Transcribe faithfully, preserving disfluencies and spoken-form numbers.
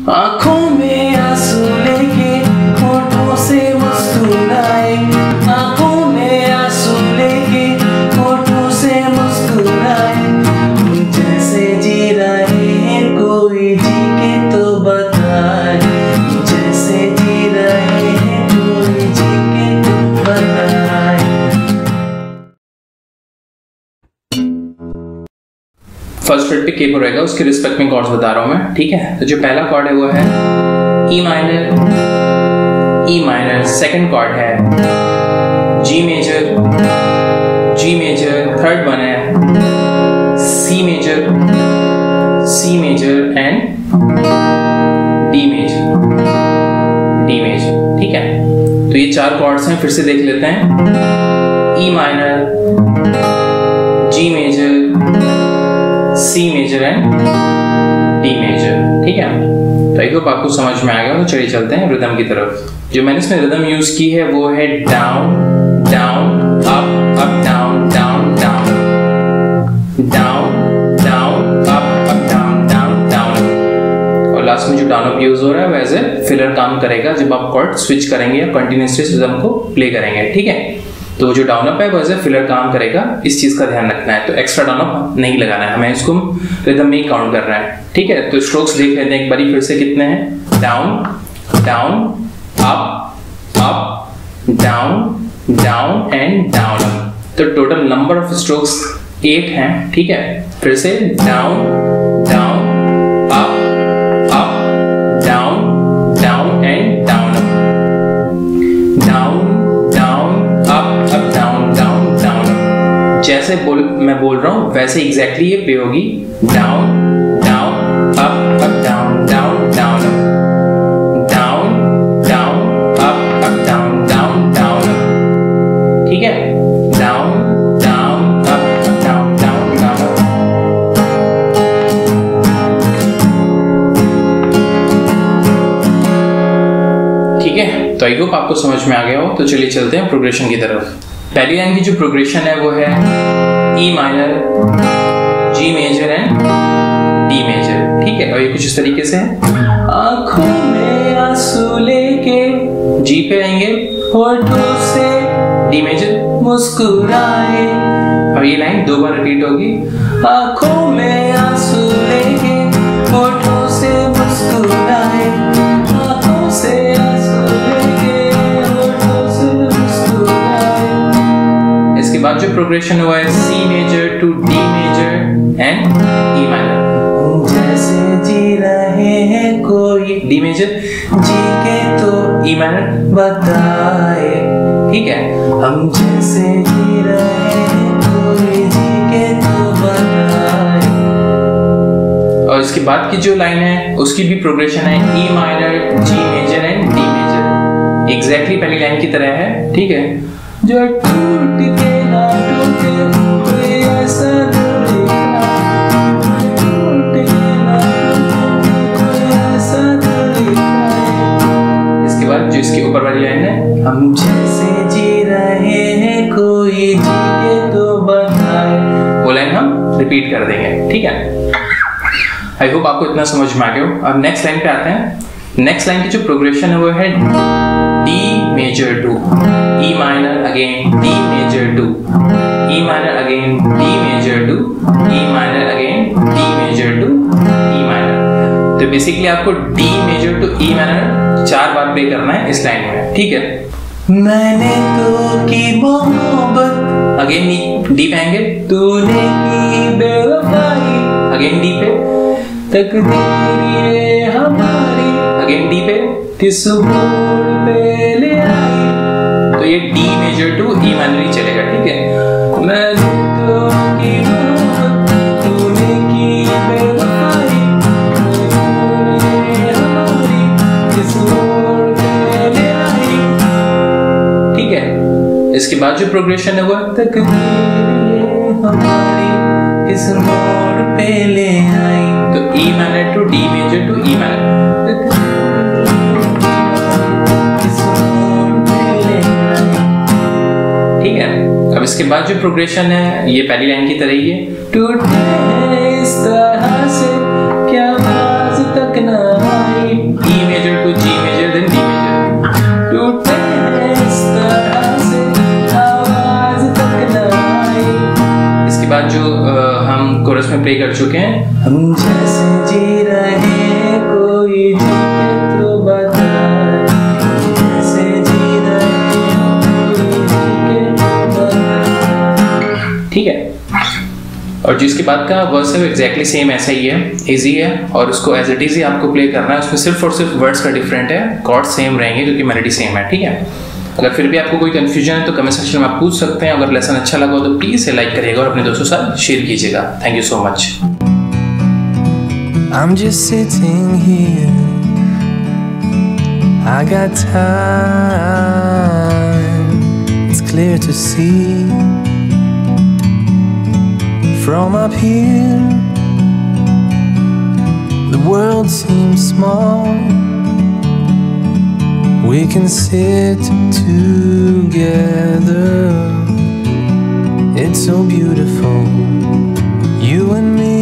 आंखों में आंसू लेके होठों से मुस्कुराए, आंखों में आंसू लेके होठों से मुस्कुराए, जैसे जी रहे हैं कोई जी के तो बताए, जैसे जी रहे हैं कोई जी के तो बताए। फर्स्ट फ्रेट पे के रहेगा, उसके रिस्पेक्ट में कॉर्ड्स बता रहा हूं मैं, ठीक है। तो जो पहला कॉर्ड है वो है E minor, E minor. Second chord है G major, G major. Third one है C major, C major and D major, D major, ठीक है। तो ये चार कॉर्ड्स हैं, फिर से देख लेते हैं। E minor, G major, C major and D major, ठीक है। तो एक आपको समझ में आ गया, तो चलिए चलते हैं रिदम की तरफ। जो मैंने इसमें रिदम यूज की है वो है down down up up down down down down down up up down down down. और लास्ट में जो डाउन अप यूज हो रहा है वैसे फिलर काम करेगा जब आप कॉर्ड स्विच करेंगे या कंटिन्यूअसली रिदम को प्ले करेंगे, ठीक है। तो जो डाउन अप है वो एज ए फिलर काम करेगा, इस चीज का ध्यान रखना है। तो एक्स्ट्रा डाउन अप नहीं लगाना है हमें, इसको रिदम में ही काउंट कर रहे हैं, ठीक है। तो स्ट्रोक्स देख लेते हैं एक बारी फिर से कितने हैं। Down down up up down down and down up. तो total number of strokes eight हैं, ठीक है। फिर से down down up up down down and down up, down जैसे बोल मैं बोल रहा हूं वैसे एग्जैक्टली ये पे होगी। Down down up up down down down up down down up up down down down up, ठीक है। Down down up up down down down up. ठीक है, तो आई होप आपको समझ में आ गया हो। तो चलिए चलते हैं प्रोग्रेशन की तरफ। पहली लाइन की जो प्रोग्रेशन है वो है E minor, G major and D major, ठीक है। और ये कुछ इस तरीके से है। आंखों में आंसू लेके जी पे आएंगे, होठों से डी मेजर मुस्कुराए। और ये लाइन दो बार रिपीट होगी। आंखों में आंसू लेके होठों से मुस्कुराए, आंखों से बाद जो प्रोग्रेशन हुआ है C major to D major and E minor. जैसे जी रहे हैं कोई डी मेजर जी के तो ई माइनर बताए, ठीक है। हम जैसे जी रहे हैं कोई जी के तो बताए। और इसके बाद की जो लाइन है उसकी भी प्रोग्रेशन है E minor, G major and D major, exactly पहली लाइन की तरह है, ठीक है। जो टूट के ना टूटे कोई ऐसा दिल देखना, टूट के ना टूटे कोई ऐसा दिल देखना। इसके बाद जो इसके ऊपर वाली लाइन है हम जैसे जी रहे हैं कोई जी के तो बताए, वो लाइन हम रिपीट कर देंगे, ठीक है। आई होप आपको इतना समझ में आ गया हो। अब नेक्स्ट लाइन पे आते हैं। नेक्स्ट लाइन की जो प्रोग्रेशन है वो है D major to E minor again D major to E minor again D major to E minor again D major to E minor. तो बेसिकली आपको D major to E minor चार बार play करना है इस लाइन में, ठीक है। मैंने तो की मोहब्बत, अगेन डी पे आएंगे। तूने की बेवफाई, अगेन डी पे। तकदीर ये हमारी, अगेन डी पे। किस मोड़ पे ले आई, तो ये D major to E minor ही चलेगा, ठीक है। मैंने तो की मोहब्बत, तूने की बेवफाई, ये हमारी किस मोड़ पे ले आई, ठीक है। इसके बाद जो प्रोग्रेशन है वो तकदीर ये हमारी किस मोड़ पे ले आई। तो E minor to D major to E minor, ठीक है। अब इसके बाद जो प्रोग्रेशन है ये पहली लाइन की तरह ही है। टूटे इस तरह से क्या बाज तक न आई, हम जैसे जी रहे कोई जी के तो बताए, जैसे जी रहे कोई जी के तो बताए। ठीक है, और जिसके बाद का वर्स है वो एग्जैक्टली सेम ऐसा ही है, इजी है, और उसको एज इट इज ही आपको प्ले करना है। उसमें सिर्फ और सिर्फ वर्ड्स का डिफरेंट है, कॉर्ड सेम रहेंगे क्योंकि मेलोडी सेम है। ठीक है, अगर फिर भी आपको कोई कंफ्यूजन है तो कमेंट सेक्शन में आप पूछ सकते हैं। अगर लेसन अच्छा लगा हो तो प्लीज इसे लाइक करिएगा और अपने दोस्तों के साथ शेयर कीजिएगा। Thank you so much. I'm just sitting here, I got time, it's clear to see. From up here, the world seems small. We can sit together, it's so beautiful, you and me.